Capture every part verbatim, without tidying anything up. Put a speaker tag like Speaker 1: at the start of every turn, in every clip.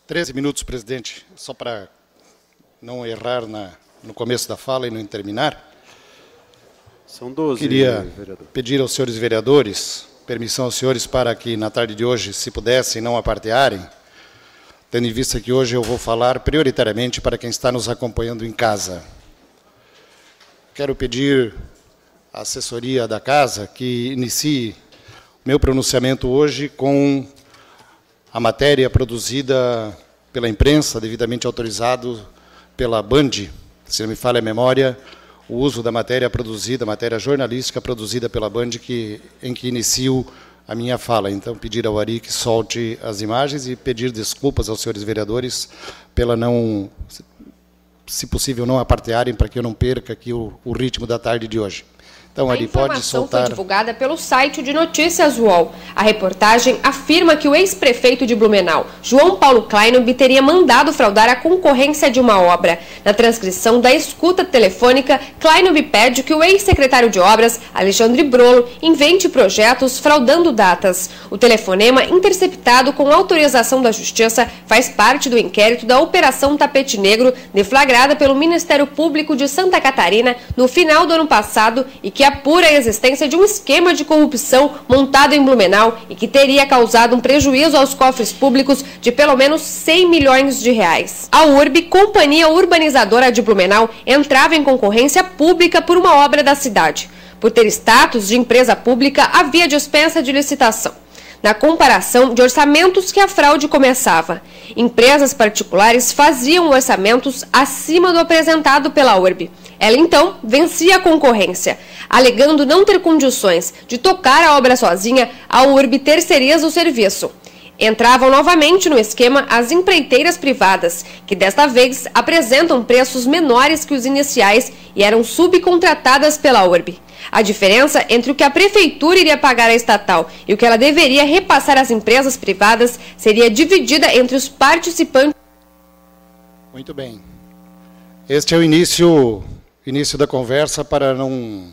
Speaker 1: treze minutos, presidente, só para não errar na, no começo da fala e não terminar.
Speaker 2: São doze,
Speaker 1: Queria
Speaker 2: vereador.
Speaker 1: pedir aos senhores vereadores, permissão aos senhores para que na tarde de hoje, se pudessem, não apartearem, tendo em vista que hoje eu vou falar prioritariamente para quem está nos acompanhando em casa. Quero pedir à assessoria da casa que inicie meu pronunciamento hoje com a matéria produzida pela imprensa, devidamente autorizado pela Band, se não me falha a memória, o uso da matéria produzida, matéria jornalística produzida pela Band, que, em que inicio a minha fala. Então, pedir ao Ari que solte as imagens e pedir desculpas aos senhores vereadores pela não, se possível, não apartearem, para que eu não perca aqui o, o ritmo da tarde de hoje. Então, Ari, pode soltar. A informação foi
Speaker 3: divulgada pelo site de notícias U O L. A reportagem afirma que o ex-prefeito de Blumenau, João Paulo Kleinub, teria mandado fraudar a concorrência de uma obra. Na transcrição da escuta telefônica, Kleinub pede que o ex-secretário de Obras, Alexandre Brolo, invente projetos fraudando datas. O telefonema, interceptado com autorização da Justiça, faz parte do inquérito da Operação Tapete Negro, deflagrada pelo Ministério Público de Santa Catarina no final do ano passado e que apura a existência de um esquema de corrupção montado em Blumenau e que teria causado um prejuízo aos cofres públicos de pelo menos cem milhões de reais. A U R B, companhia urbanizadora de Blumenau, entrava em concorrência pública por uma obra da cidade. Por ter status de empresa pública, havia dispensa de licitação. Na comparação de orçamentos que a fraude começava, empresas particulares faziam orçamentos acima do apresentado pela U R B. Ela, então, vencia a concorrência. Alegando não ter condições de tocar a obra sozinha, a U R B terceiriza o serviço. Entravam novamente no esquema as empreiteiras privadas, que desta vez apresentam preços menores que os iniciais e eram subcontratadas pela U R B. A diferença entre o que a prefeitura iria pagar à estatal e o que ela deveria repassar às empresas privadas seria dividida entre os participantes.
Speaker 1: Muito bem. Este é o início, início da conversa, para não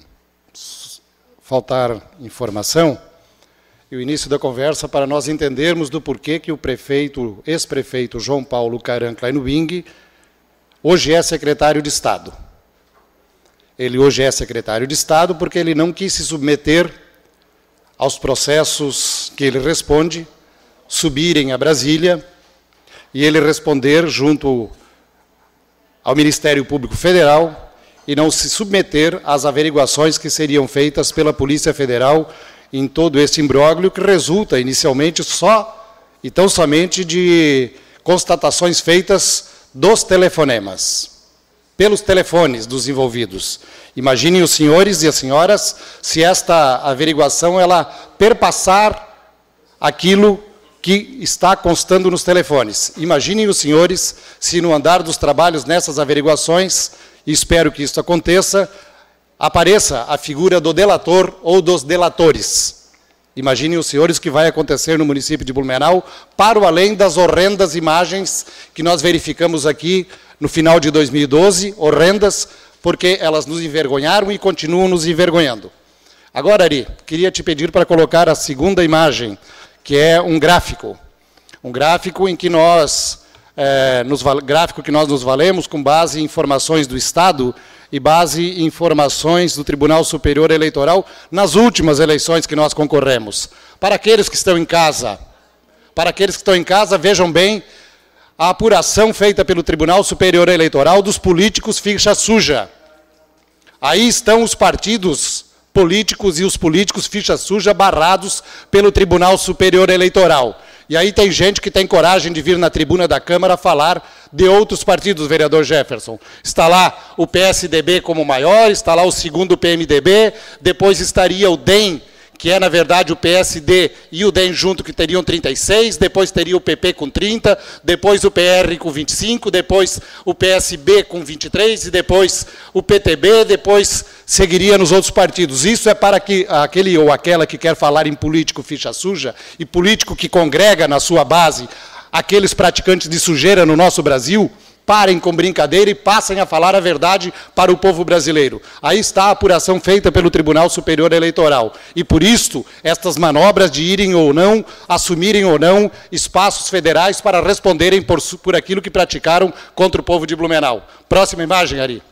Speaker 1: faltar informação, e o início da conversa para nós entendermos do porquê que o prefeito, ex-prefeito João Paulo Karan Kleinub hoje é secretário de Estado. Ele hoje é secretário de Estado porque ele não quis se submeter aos processos que ele responde, subirem a Brasília e ele responder junto ao Ministério Público Federal e não se submeter às averiguações que seriam feitas pela Polícia Federal em todo este imbróglio, que resulta inicialmente só e tão somente de constatações feitas dos telefonemas, pelos telefones dos envolvidos. Imaginem os senhores e as senhoras se esta averiguação ela perpassar aquilo que está constando nos telefones. Imaginem os senhores se no andar dos trabalhos nessas averiguações, e espero que isso aconteça, apareça a figura do delator ou dos delatores. Imaginem os senhores o que vai acontecer no município de Blumenau, para o além das horrendas imagens que nós verificamos aqui no final de dois mil e doze, horrendas, porque elas nos envergonharam e continuam nos envergonhando. Agora, Ari, queria te pedir para colocar a segunda imagem, que é um gráfico. Um gráfico em que nós, é, nos, gráfico que nós nos valemos com base em informações do Estado e base em informações do Tribunal Superior Eleitoral nas últimas eleições que nós concorremos. Para aqueles que estão em casa, para aqueles que estão em casa, vejam bem a apuração feita pelo Tribunal Superior Eleitoral dos políticos ficha suja. Aí estão os partidos políticos e os políticos ficha suja barrados pelo Tribunal Superior Eleitoral. E aí tem gente que tem coragem de vir na tribuna da Câmara falar de outros partidos, vereador Jefferson. Está lá o P S D B como maior, está lá o segundo P M D B, depois estaria o D E M, que é, na verdade, o P S D e o D E M junto, que teriam trinta e seis, depois teria o P P com trinta, depois o P R com vinte e cinco, depois o P S B com vinte e três, e depois o P T B, depois seguiria nos outros partidos. Isso é para que aquele ou aquela que quer falar em político ficha suja, e político que congrega na sua base aqueles praticantes de sujeira no nosso Brasil, Parem com brincadeira e passem a falar a verdade para o povo brasileiro. Aí está a apuração feita pelo Tribunal Superior Eleitoral. E por isto, estas manobras de irem ou não, assumirem ou não espaços federais para responderem por, por aquilo que praticaram contra o povo de Blumenau. Próxima imagem, Ari.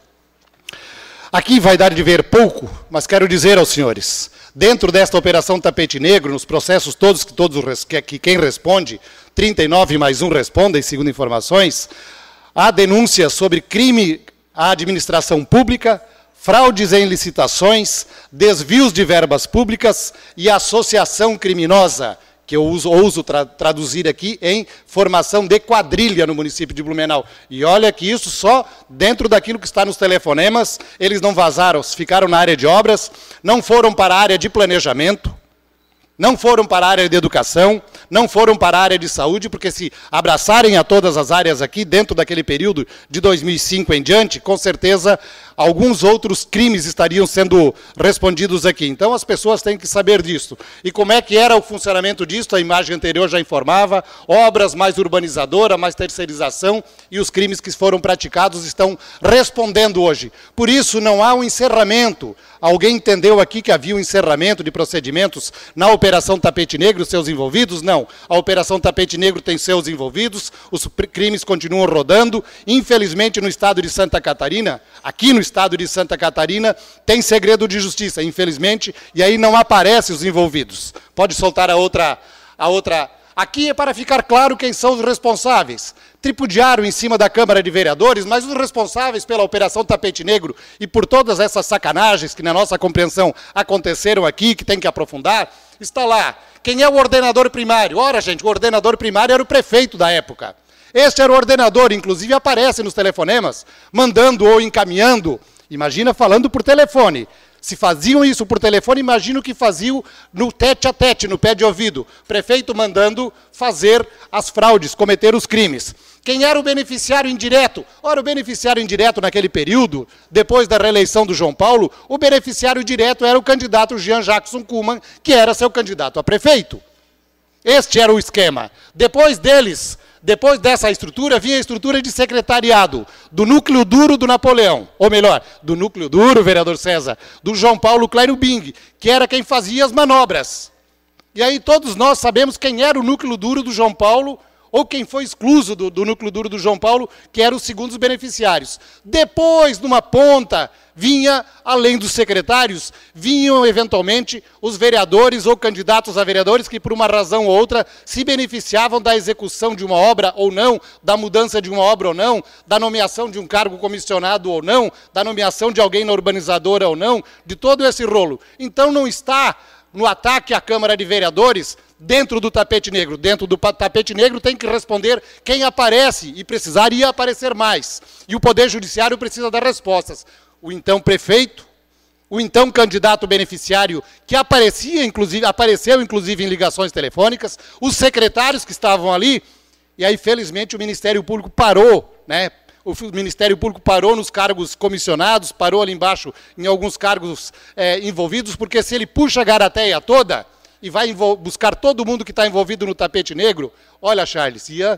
Speaker 1: Aqui vai dar de ver pouco, mas quero dizer aos senhores, dentro desta Operação Tapete Negro, nos processos todos que, todos, que quem responde, trinta e nove mais um respondem, segundo informações, há denúncias sobre crime à administração pública, fraudes em licitações, desvios de verbas públicas e associação criminosa, que eu uso, ouso tra traduzir aqui em formação de quadrilha no município de Blumenau. E olha que isso só dentro daquilo que está nos telefonemas, eles não vazaram, ficaram na área de obras, não foram para a área de planejamento, não foram para a área de educação, não foram para a área de saúde, porque se abraçarem a todas as áreas aqui, dentro daquele período de dois mil e cinco em diante, com certeza alguns outros crimes estariam sendo respondidos aqui. Então as pessoas têm que saber disso. E como é que era o funcionamento disso? A imagem anterior já informava, obras, mais urbanizadora, mais terceirização, e os crimes que foram praticados estão respondendo hoje. Por isso não há um encerramento. Alguém entendeu aqui que havia um encerramento de procedimentos na Operação Tapete Negro, seus envolvidos? Não. A Operação Tapete Negro tem seus envolvidos, os crimes continuam rodando. Infelizmente, no estado de Santa Catarina, aqui no estado de Santa Catarina, tem segredo de justiça, infelizmente, e aí não aparecem os envolvidos. Pode soltar a outra... A outra... Aqui é para ficar claro quem são os responsáveis. Tripudiaram em cima da Câmara de Vereadores, mas os responsáveis pela Operação Tapete Negro e por todas essas sacanagens que, na nossa compreensão, aconteceram aqui, que tem que aprofundar, está lá. Quem é o ordenador primário? Ora, gente, o ordenador primário era o prefeito da época. Este era o ordenador, inclusive aparece nos telefonemas, mandando ou encaminhando. Imagina falando por telefone. Se faziam isso por telefone, imagina o que faziam no tete a tete, no pé de ouvido. Prefeito mandando fazer as fraudes, cometer os crimes. Quem era o beneficiário indireto? Ora, o beneficiário indireto naquele período, depois da reeleição do João Paulo, o beneficiário direto era o candidato Jean Jackson Kuhlmann, que era seu candidato a prefeito. Este era o esquema. Depois deles, depois dessa estrutura, vinha a estrutura de secretariado do núcleo duro do Napoleão, ou melhor, do núcleo duro, vereador César, do João Paulo Kleinubing, que era quem fazia as manobras. E aí todos nós sabemos quem era o núcleo duro do João Paulo, ou quem foi excluso do, do núcleo duro do João Paulo, que eram os segundos beneficiários. Depois, numa ponta, vinha, além dos secretários, vinham eventualmente os vereadores ou candidatos a vereadores que, por uma razão ou outra, se beneficiavam da execução de uma obra ou não, da mudança de uma obra ou não, da nomeação de um cargo comissionado ou não, da nomeação de alguém na urbanizadora ou não, de todo esse rolo. Então não está no ataque à Câmara de Vereadores dentro do tapete negro. Dentro do tapete negro tem que responder quem aparece, e precisaria aparecer mais. E o Poder Judiciário precisa dar respostas. O então prefeito, o então candidato beneficiário, que aparecia, inclusive, apareceu inclusive em ligações telefônicas, os secretários que estavam ali, e aí, felizmente, o Ministério Público parou, né? O Ministério Público parou nos cargos comissionados, parou ali embaixo em alguns cargos é, envolvidos, porque se ele puxa a garateia toda e vai buscar todo mundo que está envolvido no tapete negro, olha, Charles, ia,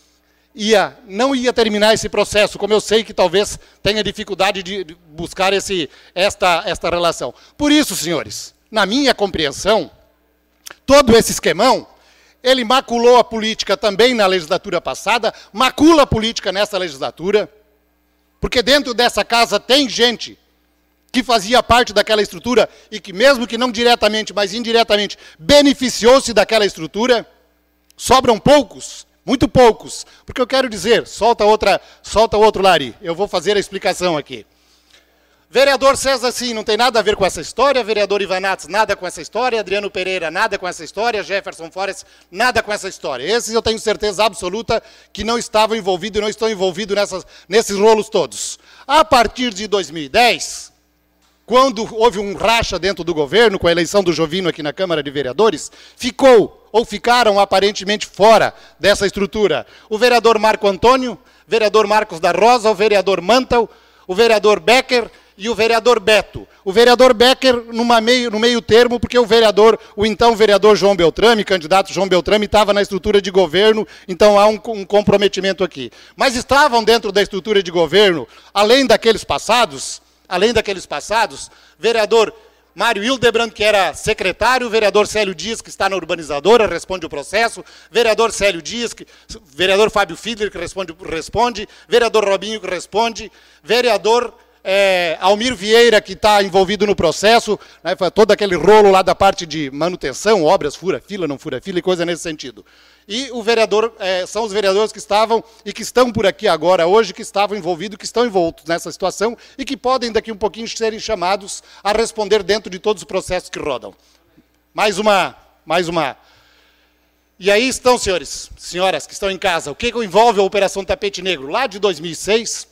Speaker 1: ia, não ia terminar esse processo, como eu sei que talvez tenha dificuldade de buscar esse, esta, esta relação. Por isso, senhores, na minha compreensão, todo esse esquemão, ele maculou a política também na legislatura passada, macula a política nessa legislatura, porque dentro dessa casa tem gente que fazia parte daquela estrutura e que, mesmo que não diretamente, mas indiretamente, beneficiou-se daquela estrutura. Sobram poucos, muito poucos, porque eu quero dizer, solta outra, solta outro Lari, eu vou fazer a explicação aqui. Vereador César, sim, não tem nada a ver com essa história. Vereador Ivanatos, nada com essa história. Adriano Pereira, nada com essa história. Jefferson Forres, nada com essa história. Esses eu tenho certeza absoluta que não estavam envolvidos e não estão envolvidos nessas, nesses rolos todos. A partir de dois mil e dez, quando houve um racha dentro do governo, com a eleição do Jovino aqui na Câmara de Vereadores, ficou, ou ficaram aparentemente fora dessa estrutura, o vereador Marco Antônio, vereador Marcos da Rosa, o vereador Mantel, o vereador Becker e o vereador Beto. O vereador Becker numa meio, no meio termo, porque o vereador, o então vereador João Beltrame, candidato João Beltrame, estava na estrutura de governo, então há um, um comprometimento aqui. Mas estavam dentro da estrutura de governo, além daqueles passados, além daqueles passados, vereador Mário Hildebrand, que era secretário, vereador Célio Dias, que está na urbanizadora, responde o processo, vereador Célio Dias, que, vereador Fábio Fiedler, que responde, responde, vereador Robinho, que responde, vereador é, Almir Vieira, que está envolvido no processo, né, todo aquele rolo lá da parte de manutenção, obras, fura-fila, não fura-fila e coisa nesse sentido. E o vereador, é, são os vereadores que estavam e que estão por aqui agora, hoje, que estavam envolvidos, que estão envoltos nessa situação e que podem, daqui um pouquinho, serem chamados a responder dentro de todos os processos que rodam. Mais uma, mais uma. E aí estão, senhores, senhoras que estão em casa, o que envolve a Operação Tapete Negro? Lá de dois mil e seis,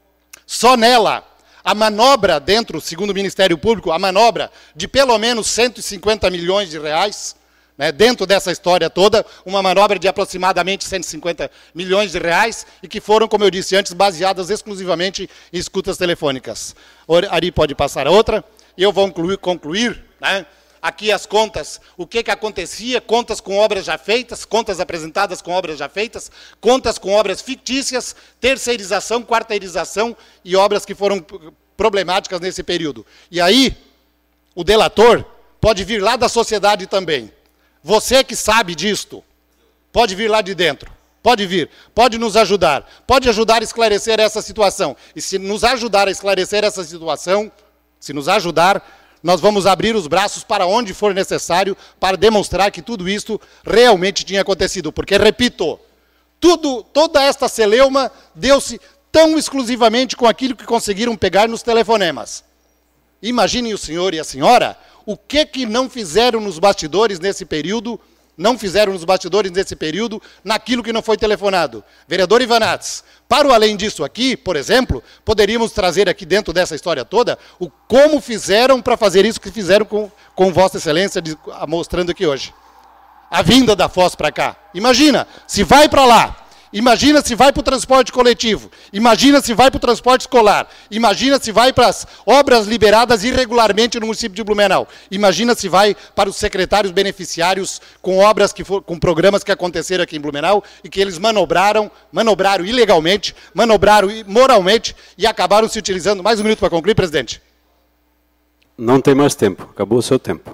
Speaker 1: só nela, a manobra dentro, segundo o Ministério Público, a manobra de pelo menos cento e cinquenta milhões de reais, né, dentro dessa história toda, uma manobra de aproximadamente cento e cinquenta milhões de reais, e que foram, como eu disse antes, baseadas exclusivamente em escutas telefônicas. Ari pode passar a outra, e eu vou concluir, concluir né, aqui as contas, o que, que acontecia, contas com obras já feitas, contas apresentadas com obras já feitas, contas com obras fictícias, terceirização, quarteirização e obras que foram problemáticas nesse período. E aí, o delator pode vir lá da sociedade também. Você que sabe disto, pode vir lá de dentro, pode vir, pode nos ajudar, pode ajudar a esclarecer essa situação. E se nos ajudar a esclarecer essa situação, se nos ajudar, nós vamos abrir os braços para onde for necessário para demonstrar que tudo isto realmente tinha acontecido. Porque, repito, tudo, toda esta celeuma deu-se tão exclusivamente com aquilo que conseguiram pegar nos telefonemas. Imaginem o senhor e a senhora o que que não fizeram nos bastidores nesse período, não fizeram nos bastidores nesse período, naquilo que não foi telefonado. Vereador Ivanates, para o além disso aqui, por exemplo, poderíamos trazer aqui dentro dessa história toda, o como fizeram para fazer isso que fizeram com, com Vossa Excelência, de, mostrando aqui hoje. A vinda da Foz para cá. Imagina, se vai para lá, imagina se vai para o transporte coletivo, imagina se vai para o transporte escolar, imagina se vai para as obras liberadas irregularmente no município de Blumenau, imagina se vai para os secretários beneficiários com obras, que for, com programas que aconteceram aqui em Blumenau e que eles manobraram, manobraram ilegalmente, manobraram moralmente e acabaram se utilizando. Mais um minuto para concluir, presidente.
Speaker 2: Não tem mais tempo, acabou o seu tempo.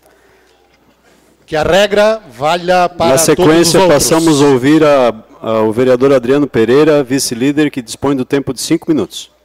Speaker 1: Que a regra valha para todos os outros.
Speaker 2: Na sequência, passamos a ouvir a, a, o vereador Adriano Pereira, vice-líder, que dispõe do tempo de cinco minutos.